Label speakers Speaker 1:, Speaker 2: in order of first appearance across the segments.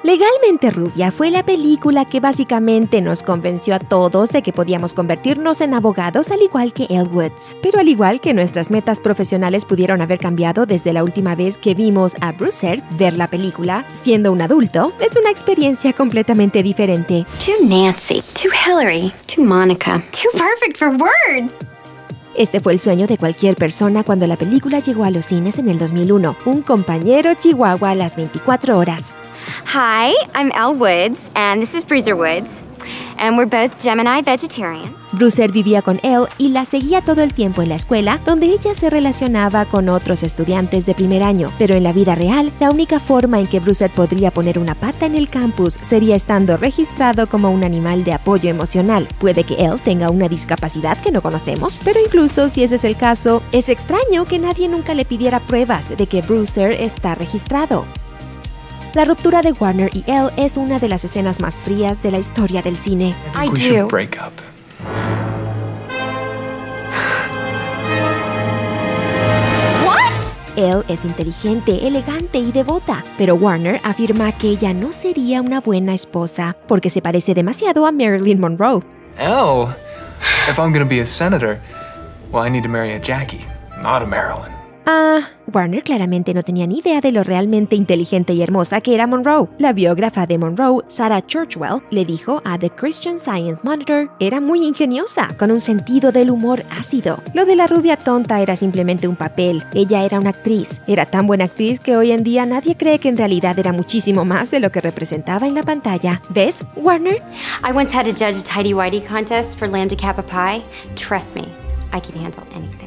Speaker 1: Legalmente Rubia fue la película que básicamente nos convenció a todos de que podíamos convertirnos en abogados al igual que Elle Woods. Pero al igual que nuestras metas profesionales pudieron haber cambiado desde la última vez que vimos a Brucer ver la película, siendo un adulto, es una experiencia completamente diferente.
Speaker 2: Too Nancy, too Hillary, too Monica, too perfect for words.
Speaker 1: Este fue el sueño de cualquier persona cuando la película llegó a los cines en el 2001, un compañero chihuahua a las 24 horas.
Speaker 2: Hi, I'm Elle Woods, and this is Bruiser Woods, and we're both Gemini vegetarian.
Speaker 1: Brucer vivía con Elle y la seguía todo el tiempo en la escuela, donde ella se relacionaba con otros estudiantes de primer año. Pero en la vida real, la única forma en que Brucer podría poner una pata en el campus sería estando registrado como un animal de apoyo emocional. Puede que Elle tenga una discapacidad que no conocemos, pero incluso si ese es el caso, es extraño que nadie nunca le pidiera pruebas de que Brucer está registrado. La ruptura de Warner y Elle es una de las escenas más frías de la historia del cine.
Speaker 2: I do.
Speaker 3: Break up.
Speaker 1: Elle es inteligente, elegante y devota, pero Warner afirma que ella no sería una buena esposa porque se parece demasiado a Marilyn Monroe.
Speaker 3: Elle, if I'm gonna be a senator, well, I need to marry a Jackie, not a Marilyn.
Speaker 1: Warner claramente no tenía ni idea de lo realmente inteligente y hermosa que era Monroe. La biógrafa de Monroe, Sarah Churchwell, le dijo a The Christian Science Monitor, era muy ingeniosa, con un sentido del humor ácido. Lo de la rubia tonta era simplemente un papel. Ella era una actriz. Era tan buena actriz que hoy en día nadie cree que en realidad era muchísimo más de lo que representaba en la pantalla. ¿Ves, Warner?
Speaker 2: I once had to judge a tighty-whitey contest for lamb to kappa pie. Trust me, I can handle anything.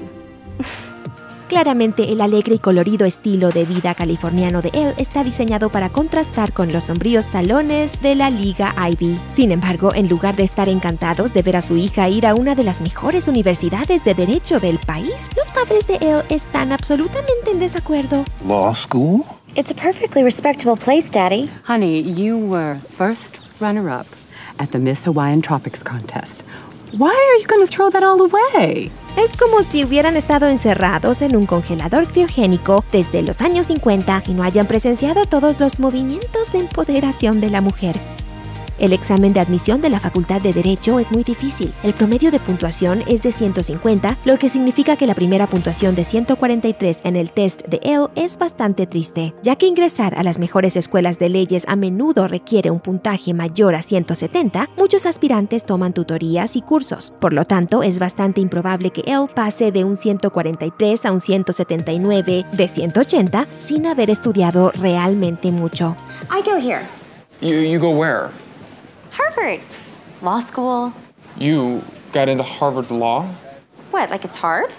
Speaker 1: Claramente, el alegre y colorido estilo de vida californiano de Elle está diseñado para contrastar con los sombríos salones de la Liga Ivy. Sin embargo, en lugar de estar encantados de ver a su hija ir a una de las mejores universidades de derecho del país, los padres de Elle están absolutamente en desacuerdo.
Speaker 4: Law school?
Speaker 2: It's a perfectly respectable place, Daddy.
Speaker 5: Honey, you were first runner-up at the Miss Hawaiian Tropics contest. Why are you going to throw that all away?
Speaker 1: Es como si hubieran estado encerrados en un congelador criogénico desde los años 50 y no hayan presenciado todos los movimientos de empoderación de la mujer. El examen de admisión de la Facultad de Derecho es muy difícil. El promedio de puntuación es de 150, lo que significa que la primera puntuación de 143 en el test de Elle es bastante triste, ya que ingresar a las mejores escuelas de leyes a menudo requiere un puntaje mayor a 170, muchos aspirantes toman tutorías y cursos. Por lo tanto, es bastante improbable que Elle pase de un 143 a un 179 de 180 sin haber estudiado realmente mucho.
Speaker 2: I go here.
Speaker 3: You go where?
Speaker 2: Harvard. Law school.
Speaker 3: You got into Harvard Law?
Speaker 2: What, like it's hard?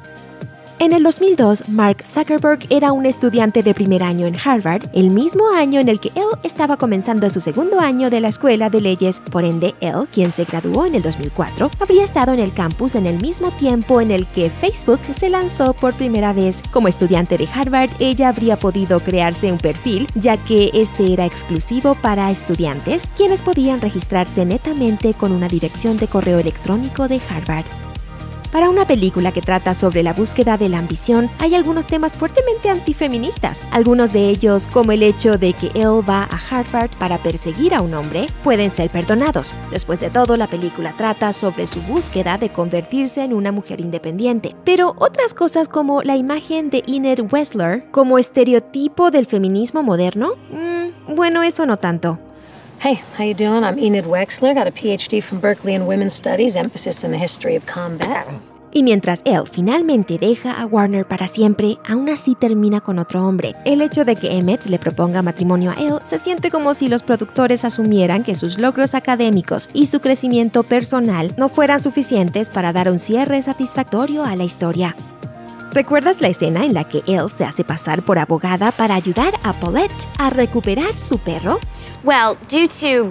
Speaker 1: En el 2002, Mark Zuckerberg era un estudiante de primer año en Harvard, el mismo año en el que Elle estaba comenzando su segundo año de la escuela de leyes. Por ende, Elle, quien se graduó en el 2004, habría estado en el campus en el mismo tiempo en el que Facebook se lanzó por primera vez. Como estudiante de Harvard, ella habría podido crearse un perfil, ya que este era exclusivo para estudiantes, quienes podían registrarse netamente con una dirección de correo electrónico de Harvard. Para una película que trata sobre la búsqueda de la ambición, hay algunos temas fuertemente antifeministas. Algunos de ellos, como el hecho de que Elle va a Harvard para perseguir a un hombre, pueden ser perdonados. Después de todo, la película trata sobre su búsqueda de convertirse en una mujer independiente. Pero otras cosas como la imagen de Enid Wessler como estereotipo del feminismo moderno, bueno, eso no tanto.
Speaker 6: Hey, how you doing? I'm Enid Wexler, got a PhD from Berkeley in Women's Studies, emphasis in the history of combat.
Speaker 1: Y mientras Elle finalmente deja a Warner para siempre, aún así termina con otro hombre. El hecho de que Emmett le proponga matrimonio a Elle se siente como si los productores asumieran que sus logros académicos y su crecimiento personal no fueran suficientes para dar un cierre satisfactorio a la historia. ¿Recuerdas la escena en la que Elle se hace pasar por abogada para ayudar a Paulette a recuperar su perro?
Speaker 2: Well, due to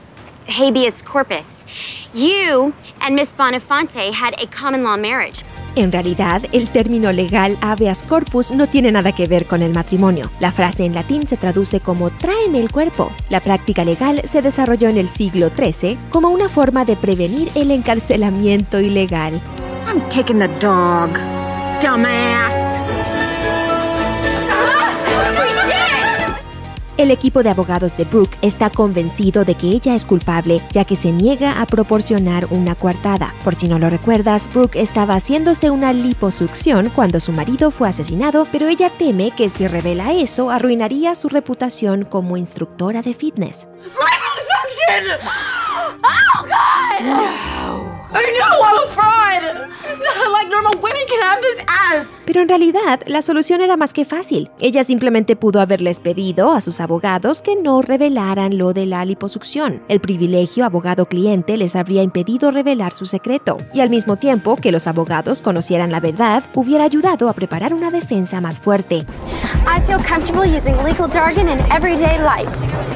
Speaker 2: habeas corpus, you and Miss Boniface had a common law marriage.
Speaker 1: En realidad, el término legal habeas corpus no tiene nada que ver con el matrimonio. La frase en latín se traduce como tráeme el cuerpo. La práctica legal se desarrolló en el siglo XIII como una forma de prevenir el encarcelamiento ilegal.
Speaker 5: I'm taking the dog, dumbass.
Speaker 1: El equipo de abogados de Brooke está convencido de que ella es culpable, ya que se niega a proporcionar una coartada. Por si no lo recuerdas, Brooke estaba haciéndose una liposucción cuando su marido fue asesinado, pero ella teme que si revela eso, arruinaría su reputación como instructora de fitness.
Speaker 4: Liposuction! Oh, God! No! I know I'm a fraud! It's not like normal women can have this ass!
Speaker 1: Pero en realidad, la solución era más que fácil. Ella simplemente pudo haberles pedido a sus abogados que no revelaran lo de la liposucción. El privilegio abogado-cliente les habría impedido revelar su secreto. Y al mismo tiempo que los abogados conocieran la verdad, hubiera ayudado a preparar una defensa más fuerte.
Speaker 2: I feel comfortable using legal jargon in everyday life.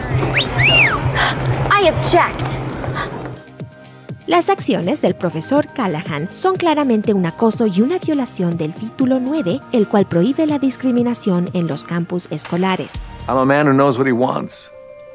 Speaker 2: I object.
Speaker 1: Las acciones del profesor Callahan son claramente un acoso y una violación del Título 9, el cual prohíbe la discriminación en los campus escolares.
Speaker 7: I'm a man who knows what he wants.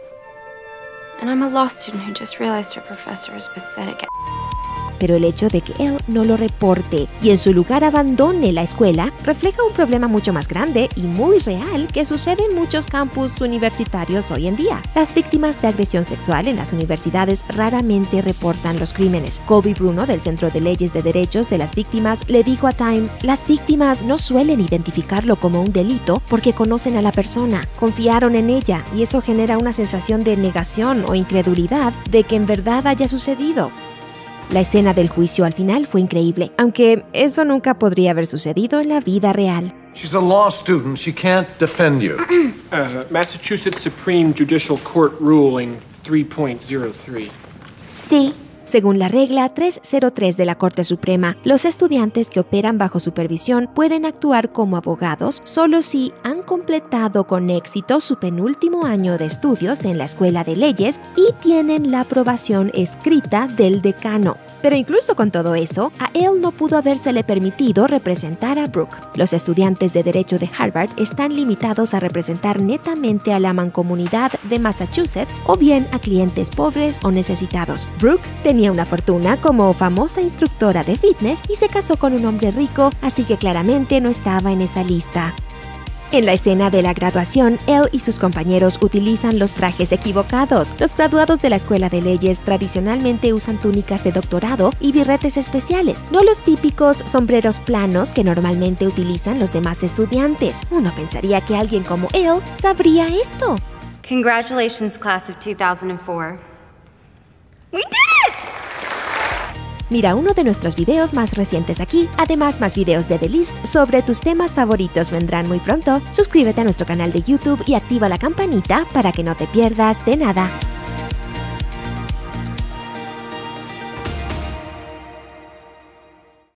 Speaker 2: And I'm a law student who just realized her professor is pathetic.
Speaker 1: Pero el hecho de que él no lo reporte y en su lugar abandone la escuela refleja un problema mucho más grande y muy real que sucede en muchos campus universitarios hoy en día. Las víctimas de agresión sexual en las universidades raramente reportan los crímenes. Colby Bruno, del Centro de Leyes de Derechos de las Víctimas, le dijo a Time: las víctimas no suelen identificarlo como un delito porque conocen a la persona, confiaron en ella y eso genera una sensación de negación o incredulidad de que en verdad haya sucedido. La escena del juicio al final fue increíble, aunque eso nunca podría haber sucedido en la vida real.
Speaker 7: She's a law student. She can't defend you.
Speaker 8: Massachusetts Supreme Judicial Court Ruling 3.03.
Speaker 2: Sí.
Speaker 1: Según la regla 303 de la Corte Suprema, los estudiantes que operan bajo supervisión pueden actuar como abogados solo si han completado con éxito su penúltimo año de estudios en la Escuela de Leyes y tienen la aprobación escrita del decano. Pero incluso con todo eso, a él no pudo habérsele permitido representar a Brooke. Los estudiantes de Derecho de Harvard están limitados a representar netamente a la mancomunidad de Massachusetts o bien a clientes pobres o necesitados. Brooke tenía una fortuna como famosa instructora de fitness y se casó con un hombre rico, así que claramente no estaba en esa lista. En la escena de la graduación, él y sus compañeros utilizan los trajes equivocados. Los graduados de la Escuela de Leyes tradicionalmente usan túnicas de doctorado y birretes especiales, no los típicos sombreros planos que normalmente utilizan los demás estudiantes. Uno pensaría que alguien como él sabría esto.
Speaker 9: Congratulations, class of 2004.
Speaker 2: We did it!
Speaker 1: Mira uno de nuestros videos más recientes aquí. Además, más videos de The List sobre tus temas favoritos vendrán muy pronto. Suscríbete a nuestro canal de YouTube y activa la campanita para que no te pierdas de nada.